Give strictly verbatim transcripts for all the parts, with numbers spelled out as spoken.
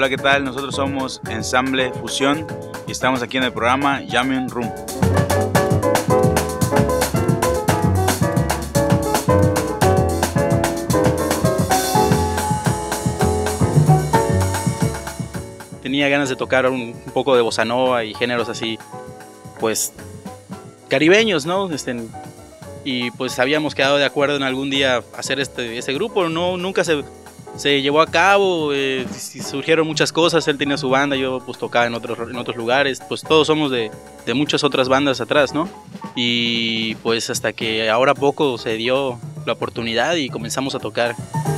Hola, ¿qué tal? Nosotros somos Ensamble Fusión y estamos aquí en el programa Jamming Room. Tenía ganas de tocar un, un poco de bossa nova y géneros así, pues, caribeños, ¿no? Este, y pues habíamos quedado de acuerdo en algún día hacer este, este grupo, no, nunca se, se llevó a cabo, eh, surgieron muchas cosas, él tenía su banda, yo pues tocaba en otros, en otros lugares, pues todos somos de, de muchas otras bandas atrás, ¿no? Y pues hasta que ahora poco se dio la oportunidad y comenzamos a tocar.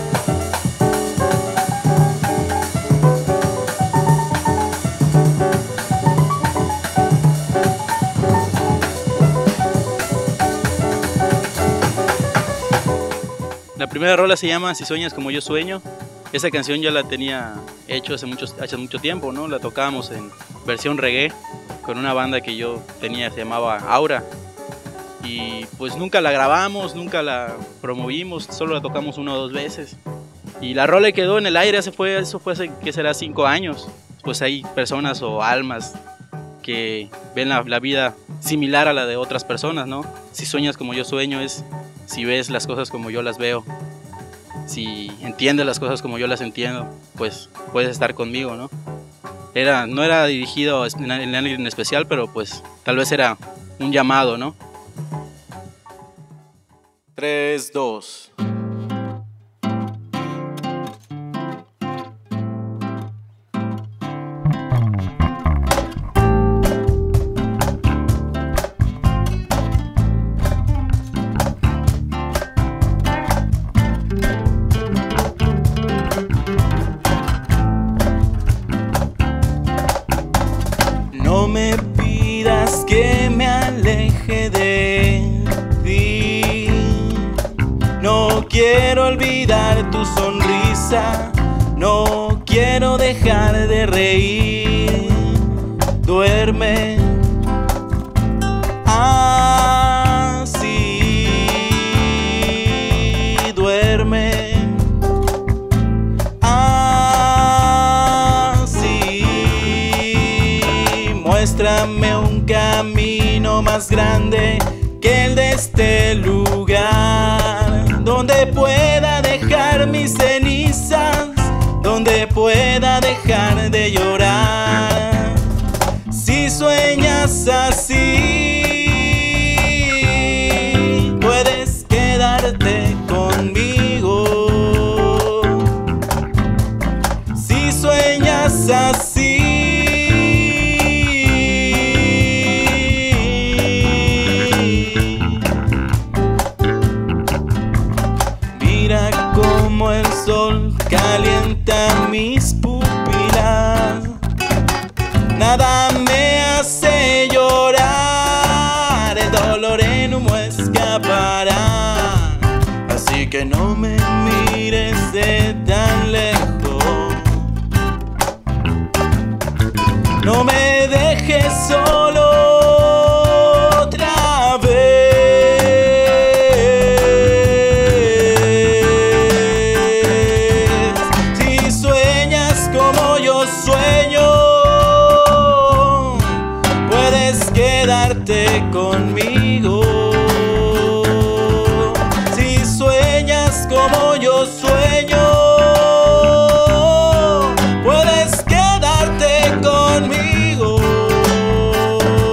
La primera rola se llama Si sueñas como yo sueño. Esa canción ya la tenía hecho hace mucho, hace mucho tiempo, ¿no? La tocábamos en versión reggae con una banda que yo tenía, se llamaba Aura. Y pues nunca la grabamos, nunca la promovimos, solo la tocamos una o dos veces. Y la rola quedó en el aire, eso fue, eso fue hace, ¿qué será? Cinco años. Pues hay personas o almas que ven la, la vida similar a la de otras personas, ¿no? Si sueñas como yo sueño es si ves las cosas como yo las veo, si entiendes las cosas como yo las entiendo, pues puedes estar conmigo, ¿no? Era, no era dirigido en alguien en especial, pero pues tal vez era un llamado, ¿no? tres, dos. No me pidas que me aleje de ti. No quiero olvidar tu sonrisa. No quiero dejar de reír. Duerme así. Duerme. Muéstrame un camino más grande que el de este lugar, donde pueda dejar mis cenizas, donde pueda dejar de llorar. Si sueñas así, puedes quedarte conmigo. Si sueñas así, como el sol calienta mis pupilas, nada me hace llorar, el dolor en humo escapará. Así que no me mires de tan lejos, no me dejes solo. Quedarte conmigo. Si sueñas como yo sueño, puedes quedarte conmigo.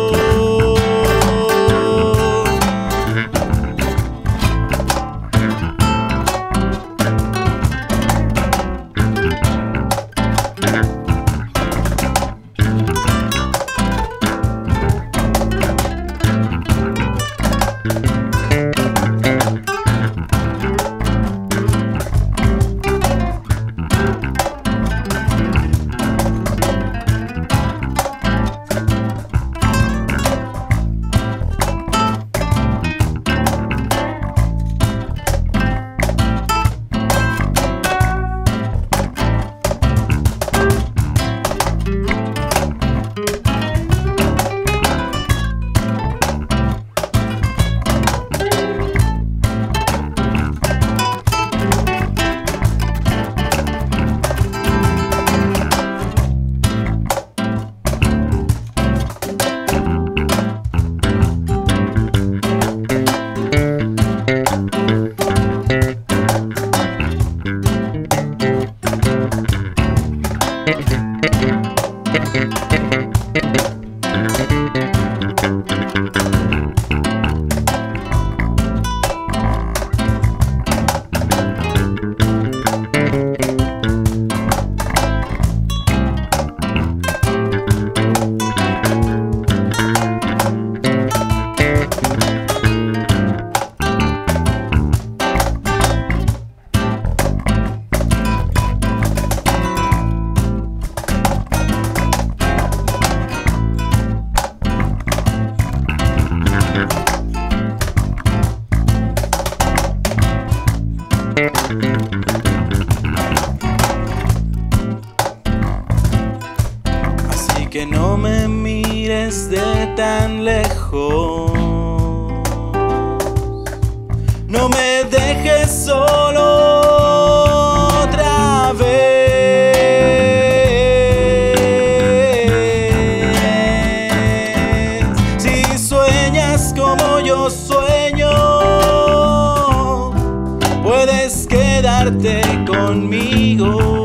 puedes quedarte conmigo.